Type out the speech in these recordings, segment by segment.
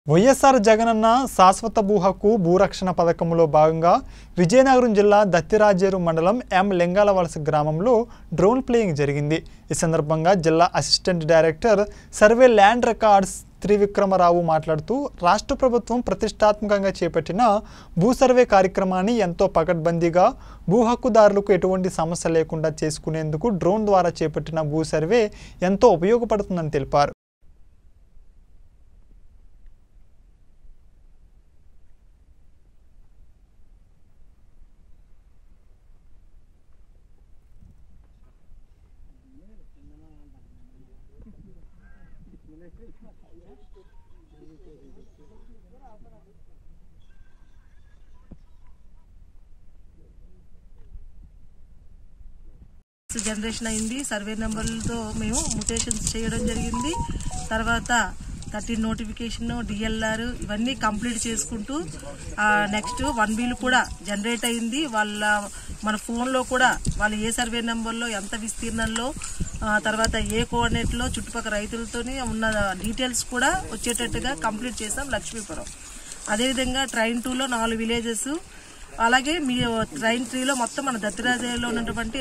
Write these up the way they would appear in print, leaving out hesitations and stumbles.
వైఎస్ఆర్ జగనన్న శాశ్వత భూ హక్కు భూరక్షణ పథకంలో భాగంగా విజయనగరం జిల్లా దత్తిరాజేరు మండలం ఎం లింగాలవలస గ్రామంలో డ్రోన్ ప్లేయింగ్ జరిగింది। ఈ సందర్భంగా జిల్లా assistant director survey land records Trivikramarao మాట్లాడుతూ రాష్ట్ర ప్రభుత్వం ప్రతిష్టాత్మకంగా చేపట్టిన భూ సర్వే కార్యక్రమాన్ని ఎంతో పకడ్బందీగా భూ హక్కుదారులకు ఎటువంటి సమస్య లేకుండా చేసుకునేందుకు డ్రోన్ ద్వారా చేపట్టిన భూ సర్వే ఎంతో ఉపయోగపడుతుందని తెలిపారు। जनरेशन अयिंदी सर्वे नंबर्लतो मेमु म्यूटेशन्स चेयडम जरिगिंदी तर्वात 13 नोटिफिकेशन डीएलआर इवన్నీ కంప్లీట్ చేసుకుంటూ నెక్స్ట్ 1B లు కూడా జనరేట్ అయ్యింది। వాళ్ళ మన ఫోన్ లో కూడా వాళ్ళ ఏ సర్వే నంబర్ లో ఎంత విస్తీర్ణంలో తర్వాత ఏ కోఆర్డినేట్ లో చుట్టుపక్కల రైతులతోని ఉన్న డీటెయిల్స్ కూడా వచ్చేటట్టుగా కంప్లీట్ చేసాం లక్ష్మీపురం। అదే విధంగా ట్రైన్ 2 లో 4 విలేజెస్ అలాగే మీ ట్రైన్ 3 లో మొత్తం మన దత్తిరాజేరులో ఉన్నటువంటి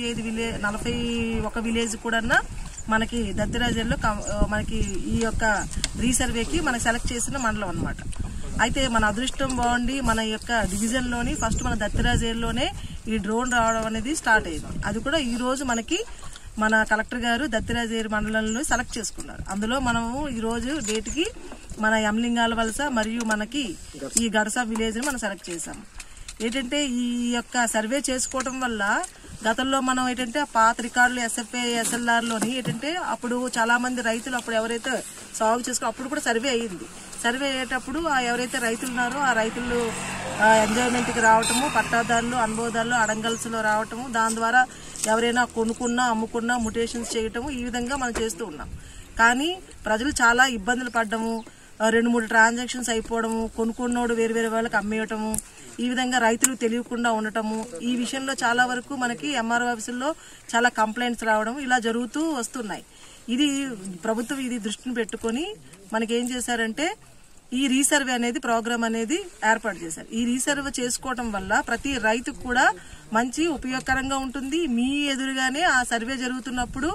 41 విలేజ్ కూడా మనకి దత్తిరాజేరులో మనకి ఈ యొక్క రీసర్వేకి మనకి సెలెక్ట్ చేసిన మండలం అన్నమాట। అయితే మన అదృష్టం బాగుండి మన యొక్క డివిజన్ లోని ఫస్ట్ మన దత్తిరాజేరులోనే ఈ డ్రోన్ రావడం అనేది స్టార్ట్ అయింది। అది కూడా ఈ రోజు మనకి మన కలెక్టర్ గారు దత్తిరాజేరు మండలంలో సెలెక్ట్ చేసుకున్నారు। అందులో మనము ఈ రోజు డేట్ కి మన యమలింగాలవలస మరియు మనకి ఈ గడస విలేజ్ ని మనం సెలెక్ట్ చేసాం। ఏంటంటే ఈ యొక్క సర్వే చేసుకోవడం వల్ల గతంలో మనం ఏంటంటే పాత రికార్డులు ఎస్ఎఫ్ఏ ఎస్ఎల్ఆర్ లోని ఏంటంటే అప్పుడు చాలా మంది రైతులు అప్పుడు ఎవరైతే సాగు చేసుకో అప్పుడు కూడా సర్వే అయ్యింది। సర్వే అయ్యేటప్పుడు ఎవరైతే రైతులు ఉన్నారో ఆ రైతులు ఎంజాయ్మెంట్ కి రావటము పట్టాదారులు అనుభవదారులు అడంగల్స్లో రావటము దాని ద్వారా ఎవరైనా కొనుక్కున్నా అమ్ముకున్నా మ్యూటేషన్స్ చేయటము ఈ విధంగా మనం చేస్తూ ఉన్నాం। కానీ ప్రజలు చాలా ఇబ్బందులు పడ్డము 2-3 ట్రాన్సాక్షన్స్ అయిపోవడము కొనుక్కున్నోడు వేరే వాళ్ళకి అమ్మేయటము ఈ విధంగా రైతులు తెలియకుండా ఉండటము ఈ విషయంలో చాలా వరకు మనకి ఎంఆర్ఓ ఆఫీసుల్లో చాలా కంప్లైంట్స్ రావడం ఇలా జరుగుతూ వస్తున్నాయి। ఇది ప్రభుత్వం ఇది దృష్టిని పెట్టుకొని మనకి ఏం చేశారంటే ఈ రీసర్వే అనేది ప్రోగ్రామ్ అనేది ఏర్పాటు చేశారు। ఈ రీసర్వే చేసుకోవడం వల్ల ప్రతి రైతుకు కూడా మంచి ఉపయోగకరంగా ఉంటుంది। మీ ఎదురుగానే ఆ సర్వే జరుగుతున్నప్పుడు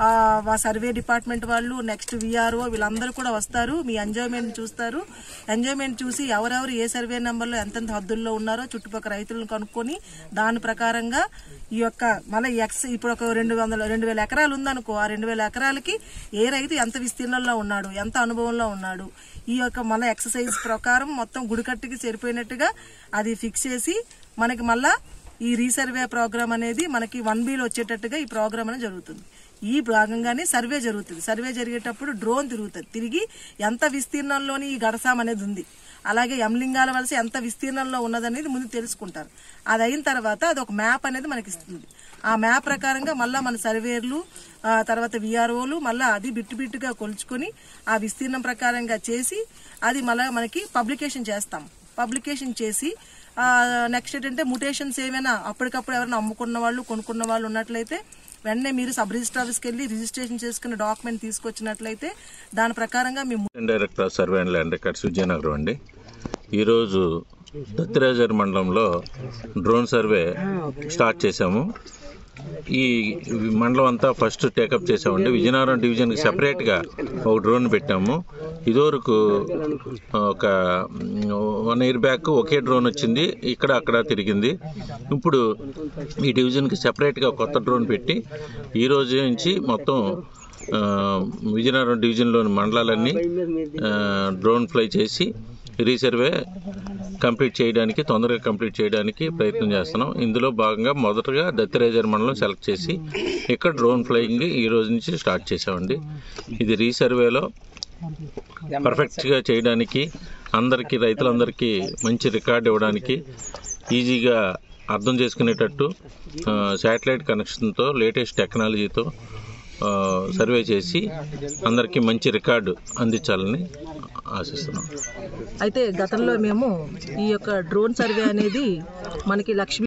ఆ సర్వే డిపార్ట్మెంట్ వాళ్ళు నెక్స్ట్ విఆర్ఓ వీళ్ళందరూ కూడా వస్తారు, మీ ఎంజాయ్మెంట్ చూస్తారు। ఎంజాయ్మెంట్ చూసి ఎవరెవరు ఏ సర్వే నెంబర్లో ఎంతెంత హద్దుల్లో ఉన్నారో చుట్టుపక్కల రైతులను కనుక్కొని దాని ప్రకారంగా ఈ యొక్క మళ్ళీ ఇప్పుడు ఒక 2,000 ఎకరాలు ఉందనుకో ఆ 2,000 ఎకరాలకి ఏ రైతు ఎంత విస్తీర్ణంలో ఉన్నాడు ఎంత అనుభవంలో ఉన్నాడు ఈ యొక్క మన ఎక్సర్సైజ్ ప్రకారం మొత్తం గుడికట్టుకి సరిపోయినట్టుగా అది ఫిక్స్ చేసి మనకి మళ్ళా ఈ రీసర్వే ప్రోగ్రామ్ అనేది మనకి 1B లో వచ్చేటట్టుగా ఈ ప్రోగ్రామ్ అనేది జరుగుతుంది। ఈ భాగంగానే సర్వే జరుగుతుంది। సర్వే జరిగేటప్పుడు డ్రోన్ తిరుగుతుంది, తిరిగి ఎంత విస్తీర్ణంలోని ఈ గడసాం అనేది ఉంది అలాగే యమలింగాలవలస ఎంత విస్తీర్ణంలో ఉన్నదనేది ముందు తెలుసుకుంటారు। అది అయిన తర్వాత అది ఒక మ్యాప్ అనేది మనకి ఇస్తుంది। ఆ మ్యాప్ ప్రకారంగా మళ్ళా మన సర్వేర్లు తర్వాత విఆర్ఓలు మళ్ళా అది బిట్టుగా కొలుచుకొని ఆ విస్తీర్ణం ప్రకారంగా చేసి అది మళ్ళా మనకి పబ్లికేషన్ చేస్తాం। పబ్లికేషన్ చేసి నెక్స్ట్ ఏంటంటే మ్యూటేషన్స్ ఏమైనా అప్పటికప్పుడు ఎవరైనా అమ్ముకున్న వాళ్ళు కొనుక్కున్న వాళ్ళు ఉన్నట్లయితే వెంటనే మీరు సబ్ రిజిస్టర్ ఆఫీస్కి వెళ్ళి రిజిస్ట్రేషన్ చేసుకున్న డాక్యుమెంట్ తీసుకొచ్చినట్లయితే దాని ప్రకారంగా మేము director survey and land records Vizianagaram అండి। ఈరోజు దత్తిరాజేరు మండలంలో డ్రోన్ సర్వే స్టార్ట్ చేశాము। ఈ మండలం అంతా ఫస్ట్ టేకప్ చేసామండి। విజయనగరం డివిజన్కి సెపరేట్గా ఒక డ్రోన్ పెట్టాము। ఇదివరకు ఒక 1 ఇయర్ బ్యాక్ ఒకే డ్రోన్ వచ్చింది, ఇక్కడ అక్కడ తిరిగింది। ఇప్పుడు ఈ డివిజన్కి సెపరేట్గా కొత్త డ్రోన్ పెట్టి ఈ రోజు నుంచి మొత్తం విజయనగరం డివిజన్లోని మండలాలన్నీ డ్రోన్ ఫ్లై చేసి రీసర్వే తొందరగా కంప్లీట్ చేయడానికి ప్రయత్నం చేస్తున్నాం। ఇందులో భాగంగా మొదటగా దత్తిరాజేరు మండలం సెలెక్ట్ చేసి ఇక్కడ డ్రోన్ ఫ్లయింగ్ ఈ రోజు నుంచి స్టార్ట్ చేసామండి। ఇది రీసర్వేలో పర్ఫెక్ట్గా చేయడానికి రైతులందరికీ మంచి రికార్డు ఇవ్వడానికి ఈజీగా అర్థం చేసుకునేటట్టు శాటిలైట్ కనెక్షన్తో లేటెస్ట్ టెక్నాలజీతో సర్వే చేసి అందరికీ మంచి రికార్డు అందించాలని ఆశిస్తున్నాం। అయితే గతంలో మేము ఈ యొక్క డ్రోన్ సర్వే అనేది మనకి